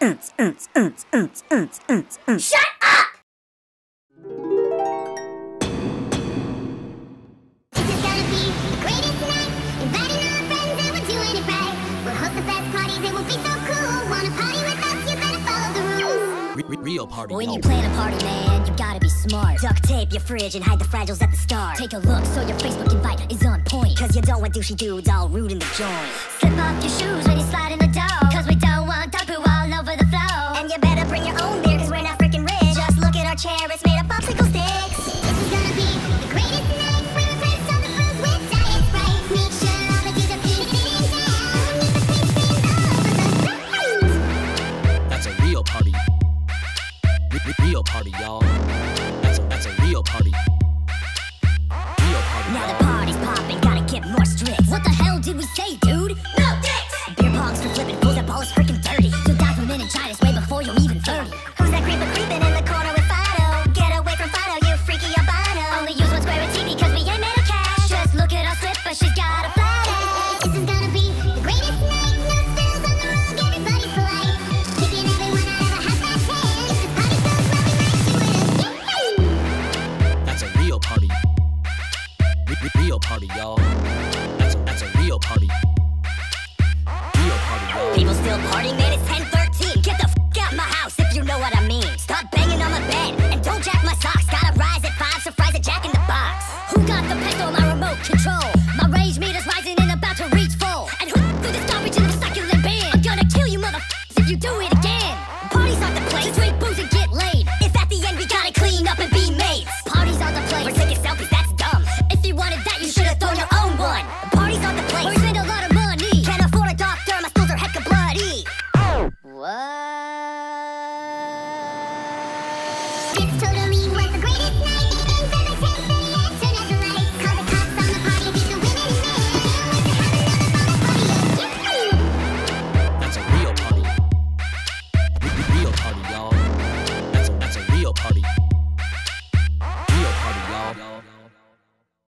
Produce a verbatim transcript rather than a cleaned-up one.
Shut up! This is gonna be the greatest night. Inviting all our friends and we're doing it right. We'll host the best parties, it will be so cool. Wanna party with us, you better follow the rules. Re re real party. When you plan a party, man, you gotta be smart. Duct tape your fridge and hide the fragiles at the start. Take a look so your Facebook invite is on point. Cause you don't want douchey dudes all rude in the joint. Slip off your shoes when you slide in the door. Cause we don't want dog poo all over the floor. And you better bring your own beer cause we're not freaking rich. Just look at our chair, it's made of popsicle sticks. This is gonna be the greatest night. We're impressed on the foods with diet Sprite. Make sure all the dudes are feet sitting down. Need the big screens all over the night. That's a real party. Re re real party, y'all. That's a, that's a real party. Real party, Now the y'all. party's popping, gotta get more strict. What the hell did we say, dude? No dicks! Beer pongs for flipping fools, that ball is freaking dirty. You'll die from meningitis way before you're even thirty. Who's that creeper creeping in the corner with Fido? Get away from Fido, you freaky albino. Only use one square with T V cause we ain't made of cash. Just look at our slipper, she's got a flat ass. This is gonna be the greatest night. No spills on the rug, everybody's polite. Kicking everyone out of a half-ass hand. If this party goes well, we might do it again. That's a real party. Re re real party, y'all. That's a, that's a real party. Real party, y'all. People still partying, man, it's ten thirteen. Get the f*** out my house if you know what I mean. Stop banging on my bed and don't jack my socks. Gotta rise at five, so fries a jack in the box. Who got the pesto, my remote control? My rage meter's rising and about to reach full. And who threw this garbage in the succulent bin? I'm gonna kill you motherfuckers if you do it again. Party's not the place to drink booze and get laid. If at the end we gotta clean up and be mates. Party's not the place for taking selfies, that's dumb. If you wanted that, you should've thrown your own one. Party's not the place where we spend a lot of money. Can't afford a doctor, my stools are hecka bloody. This total